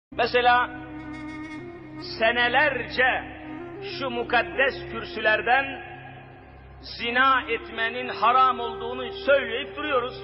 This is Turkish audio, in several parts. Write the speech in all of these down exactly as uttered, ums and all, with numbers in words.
Mesela senelerce şu mukaddes kürsülerden zina etmenin haram olduğunu söyleyip duruyoruz.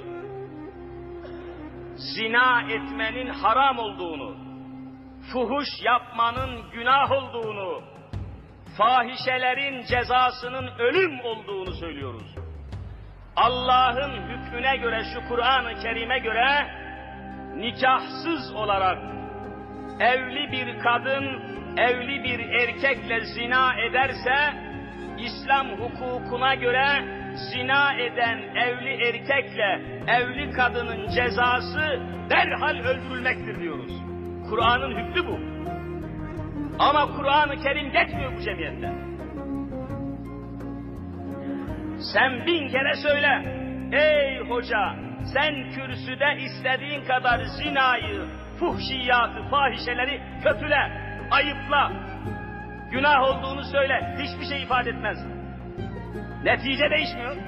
Zina etmenin haram olduğunu, fuhuş yapmanın günah olduğunu, fahişelerin cezasının ölüm olduğunu söylüyoruz. Allah'ın hükmüne göre, şu Kur'an-ı Kerim'e göre nikahsız olarak evli bir kadın, evli bir erkekle zina ederse, İslam hukukuna göre zina eden evli erkekle evli kadının cezası derhal öldürülmektir diyoruz. Kur'an'ın hükmü bu. Ama Kur'an-ı Kerim geçmiyor bu cemiyette. Sen bin kere söyle, ey hoca, sen kürsüde istediğin kadar zinayı, fuhşiyatı, fahişeleri kötüle, ayıpla, günah olduğunu söyle, hiçbir şey ifade etmez. Netice değişmiyor.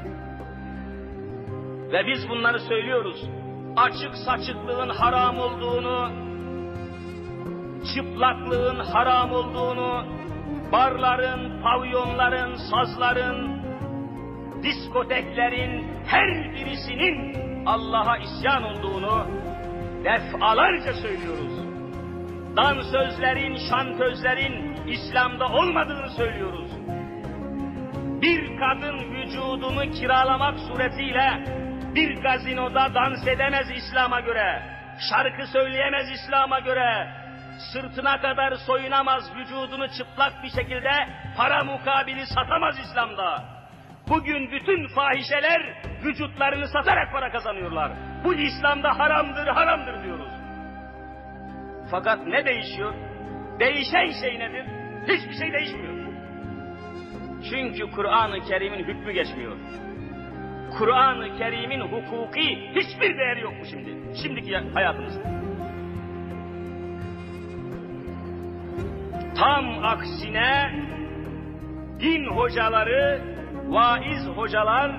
Ve biz bunları söylüyoruz. Açık saçıklığın haram olduğunu, çıplaklığın haram olduğunu, barların, pavyonların, sazların, diskoteklerin her birisinin Allah'a isyan olduğunu defalarca söylüyoruz. Dansözlerin, şantözlerin İslam'da olmadığını söylüyoruz. Bir kadın vücudunu kiralamak suretiyle bir gazinoda dans edemez İslam'a göre, şarkı söyleyemez İslam'a göre, sırtına kadar soyunamaz, vücudunu çıplak bir şekilde para mukabili satamaz İslam'da. Bugün bütün fahişeler vücutlarını satarak para kazanıyorlar. Bu İslam'da haramdır, haramdır diyoruz. Fakat ne değişiyor? Değişen şey nedir? Hiçbir şey değişmiyor. Çünkü Kur'an-ı Kerim'in hükmü geçmiyor. Kur'an-ı Kerim'in hukuki hiçbir değeri yok mu şimdi? Şimdiki hayatımızda. Tam aksine din hocaları, vaiz hocalar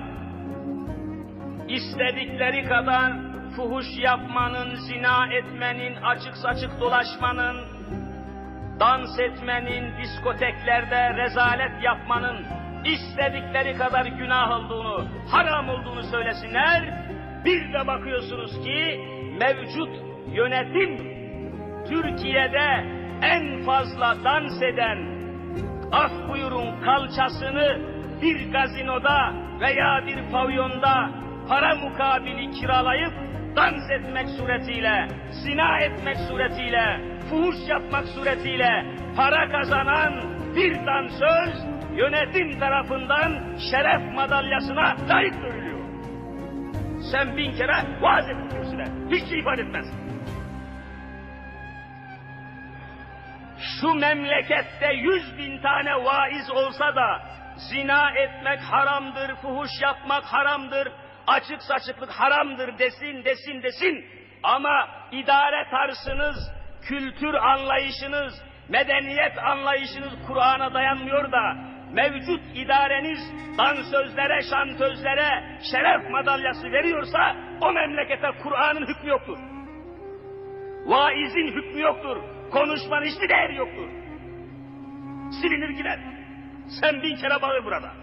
istedikleri kadar fuhuş yapmanın, zina etmenin, açık saçık dolaşmanın, dans etmenin, diskoteklerde rezalet yapmanın istedikleri kadar günah olduğunu, haram olduğunu söylesinler. Bir de bakıyorsunuz ki mevcut yönetim Türkiye'de en fazla dans eden, af buyurun kalçasını bir gazinoda veya bir pavyonda para mukabili kiralayıp dans etmek suretiyle, zina etmek suretiyle, fuhuş yapmak suretiyle para kazanan bir dansöz yönetim tarafından şeref madalyasına layık görülüyor. Sen bin kere vaaz et kürsüde, hiç şey ifade etmez. Şu memlekette yüz bin tane vaiz olsa da zina etmek haramdır, fuhuş yapmak haramdır, açık saçıklık haramdır desin, desin, desin. Ama idare tarzınız, kültür anlayışınız, medeniyet anlayışınız Kur'an'a dayanmıyor da mevcut idareniz dansözlere, şantözlere şeref madalyası veriyorsa o memlekete Kur'an'ın hükmü yoktur. Vaizin hükmü yoktur. Konuşmanın hiçbir değeri yoktur. Silinir gider. Sen bin kere bağır burada.